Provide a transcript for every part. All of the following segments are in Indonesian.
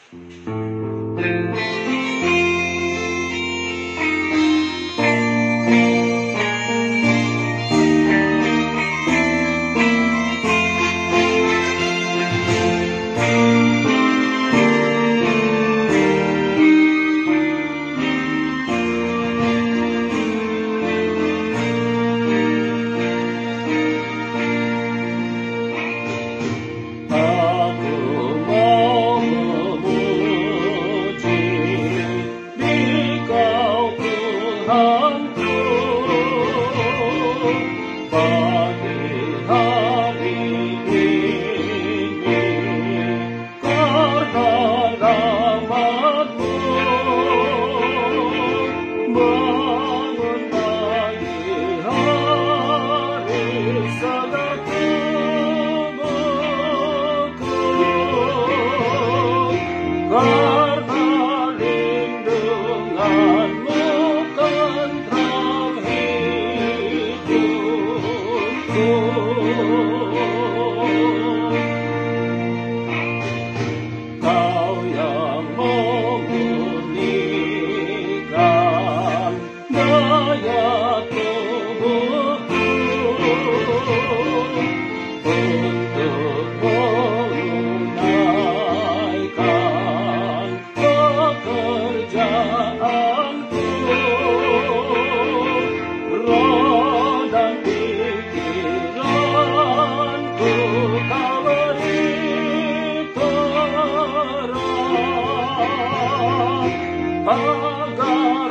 agar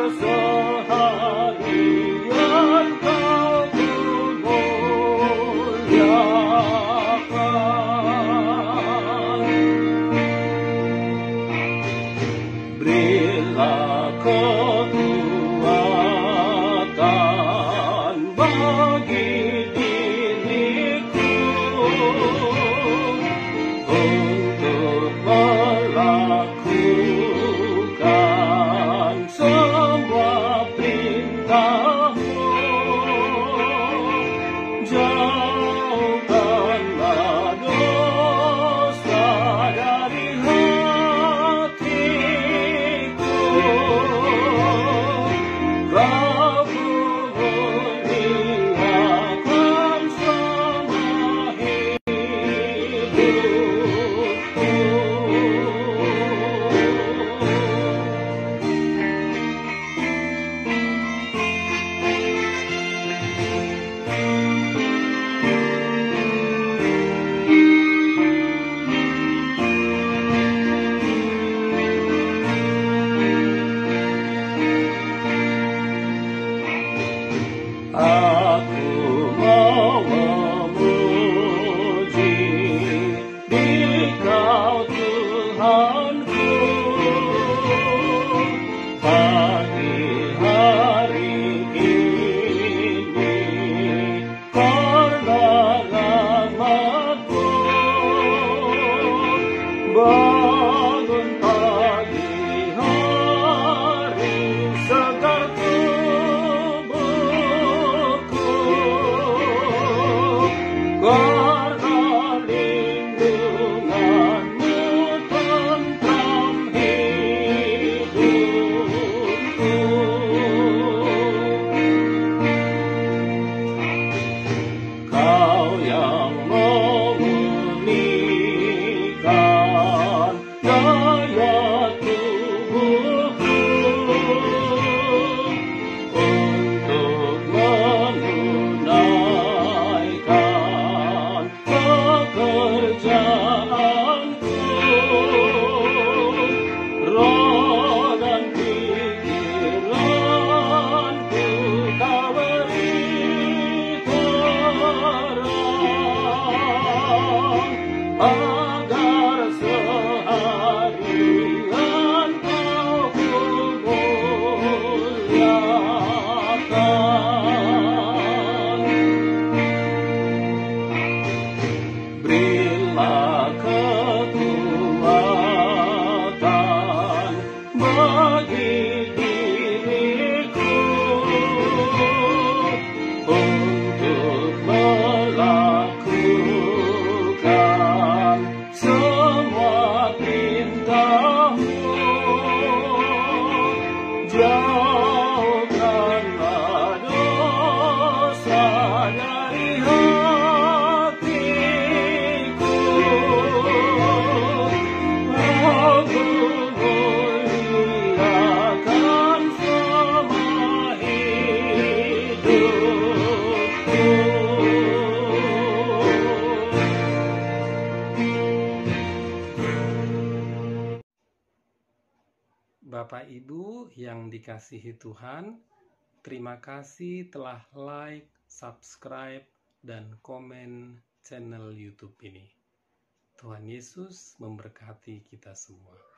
seharian kau muliakan. Berilah kekuatan bagi diriku untuk melakukan semua perintah-Mu. Jauhkanlah dosa dari hatiku. Kau muliakan semua aku mau memuji Dikau Tuhanku. Pagi hari ini karena rahmat-Mu. Bangun pagi hari segar tubuhku, karena lindungan-Mu tentram hidupku. Kau yang memulihkan daya tubuhku untuk menunaikan pekerjaanku. Roh dan pikiranku Kau beri terang, agar seharian Kau muliakan. Berilah kekuatan bagi diriku untuk melakukan semua perintah jauhkanlah dosa dari hatiku. Aku muliakan selama hidupku. Bapak Ibu yang dikasihi Tuhan, terima kasih telah like, subscribe, dan komen channel YouTube ini. Tuhan Yesus memberkati kita semua.